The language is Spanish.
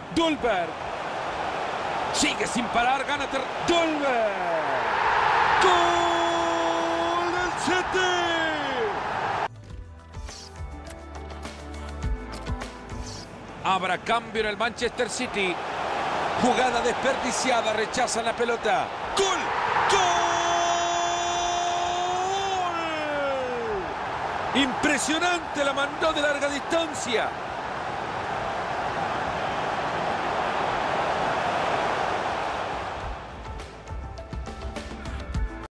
Dolberg. Sigue sin parar, gana Dolberg. ¡Gol del City! Habrá cambio en el Manchester City. Jugada desperdiciada, rechazan la pelota. ¡Gol! ¡Gol! Impresionante, la mandó de larga distancia.